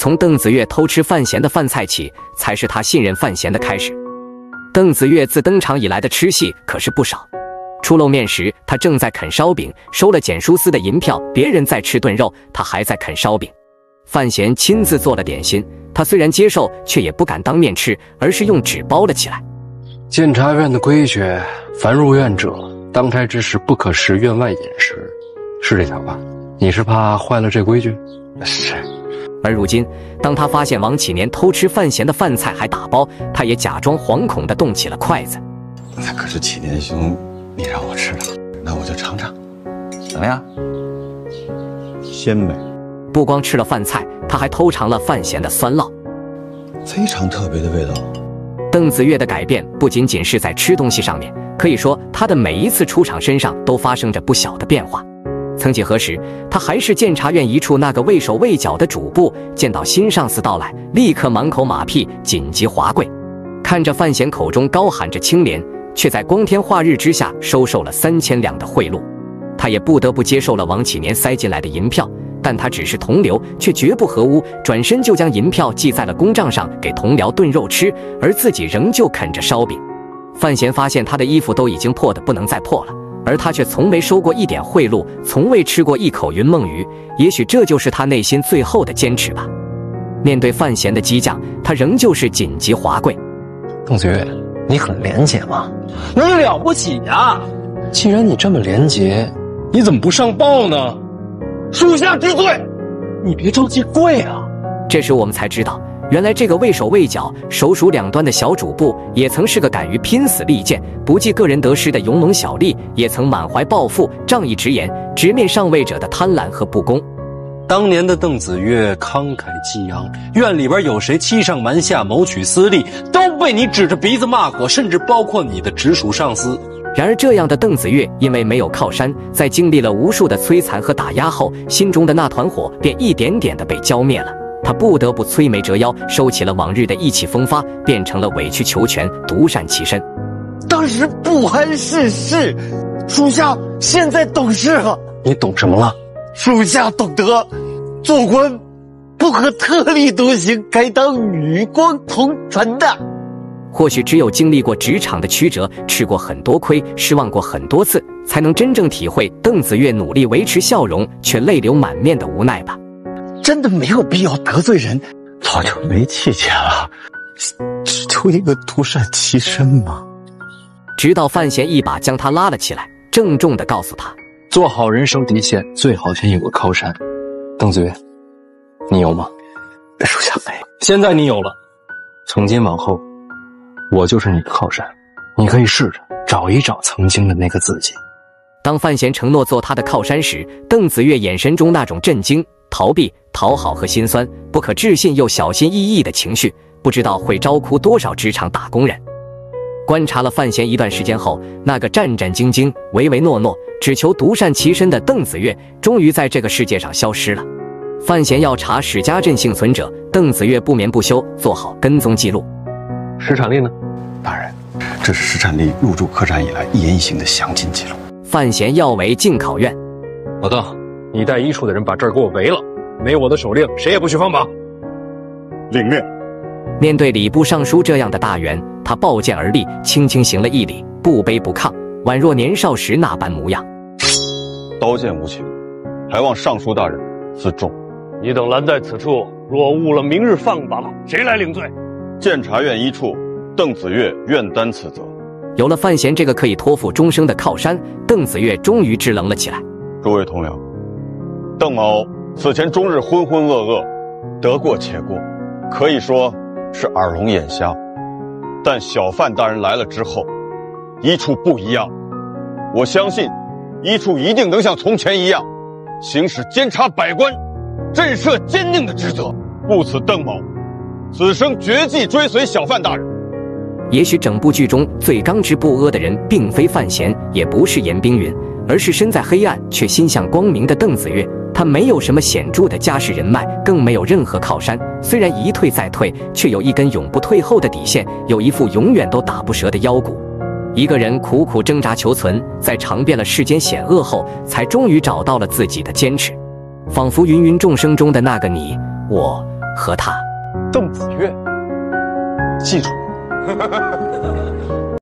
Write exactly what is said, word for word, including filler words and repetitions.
从邓子越偷吃范闲的饭菜起，才是他信任范闲的开始。邓子越自登场以来的吃戏可是不少。初露面时，他正在啃烧饼，收了简书司的银票，别人在吃炖肉，他还在啃烧饼。范闲亲自做了点心，他虽然接受，却也不敢当面吃，而是用纸包了起来。 监察院的规矩，凡入院者，当差之时不可食院外饮食，是这条吧？你是怕坏了这规矩？是。 而如今，当他发现王启年偷吃范闲的饭菜还打包，他也假装惶恐地动起了筷子。 那可是启年兄你让我吃的，那我就尝尝，怎么样？鲜美。 不光吃了饭菜，他还偷尝了范闲的酸酪， 非常特别的味道。 邓子越的改变不仅仅是在吃东西上面，可以说他的每一次出场身上都发生着不小的变化。曾几何时，他还是监察院一处那个畏手畏脚的主簿，见到新上司到来，立刻满口马屁，紧急滑跪。看着范闲口中高喊着清廉，却在光天化日之下收受了三千两的贿赂，他也不得不接受了王启年塞进来的银票。但他只是同僚，却绝不合污，转身就将银票记在了公账上，给同僚炖肉吃，而自己仍旧啃着烧饼。范闲发现他的衣服都已经破得不能再破了，而他却从没收过一点贿赂，从未吃过一口云梦鱼，也许这就是他内心最后的坚持吧。面对范闲的激将，他仍旧是紧急滑跪。 邓子越，你很廉洁吗？ 你了不起呀！ 既然你这么廉洁，你怎么不上报呢？ 属下知罪。你别着急跪啊！ 这时我们才知道，原来这个畏手畏脚、手鼠两端的小主簿，也曾是个敢于拼死力荐、不计个人得失的勇猛小吏，也曾满怀抱负、仗义直言，直面上位者的贪婪和不公。 当年的邓子越慷慨激昂，院里边有谁欺上瞒下、谋取私利，都被你指着鼻子骂过，甚至包括你的直属上司。 然而这样的邓子越因为没有靠山，在经历了无数的摧残和打压后，心中的那团火便一点点的被浇灭了。他不得不摧眉折腰，收起了往日的意气风发，变成了委曲求全、独善其身。 当时不谙世事，属下现在懂事了。 你懂什么了？ 属下懂得，做官不可特立独行，该当与光同尘的。 或许只有经历过职场的曲折，吃过很多亏，失望过很多次，才能真正体会邓子越努力维持笑容却泪流满面的无奈吧。 真的没有必要得罪人，早就没气节了，只图一个独善其身嘛。 直到范闲一把将他拉了起来，郑重地告诉他， 做好人生底线，最好先有个靠山。邓子越，你有吗？ 属下没。 现在你有了，从今往后我就是你的靠山，你可以试着找一找曾经的那个自己。 当范闲承诺做他的靠山时，邓子越眼神中那种震惊、逃避、讨好和心酸、不可置信又小心翼翼的情绪，不知道会招哭多少职场打工人。观察了范闲一段时间后，那个战战兢兢、唯唯诺诺、只求独善其身的邓子越，终于在这个世界上消失了。范闲要查史家镇幸存者，邓子越不眠不休，做好跟踪记录。 石产力呢？ 大人，这是石产力入驻客栈以来一言一行的详尽记录。 范闲要为进考院。 老邓，你带一处的人把这儿给我围了，没有我的手令，谁也不许放榜。 领命。 面对礼部尚书这样的大员，他抱剑而立，轻轻行了一礼，不卑不亢，宛若年少时那般模样。 刀剑无情，还望尚书大人自重。 你等拦在此处，若误了明日放榜，谁来领罪？ 监察院一处，邓子越愿担此责。 有了范闲这个可以托付终生的靠山，邓子越终于支棱了起来。 诸位同僚，邓某此前终日浑浑噩噩，得过且过，可以说是耳聋眼瞎。但小范大人来了之后，一处不一样。我相信，一处一定能像从前一样，行使监察百官、震慑监宁的职责。故此，邓某此生绝技追随小范大人。 也许整部剧中最刚直不阿的人，并非范闲，也不是严冰云，而是身在黑暗却心向光明的邓子越。他没有什么显著的家世人脉，更没有任何靠山。虽然一退再退，却有一根永不退后的底线，有一副永远都打不折的腰骨。一个人苦苦挣扎求存，在尝遍了世间险恶后，才终于找到了自己的坚持。仿佛芸芸众生中的那个你我， 和他。 邓子越，记住。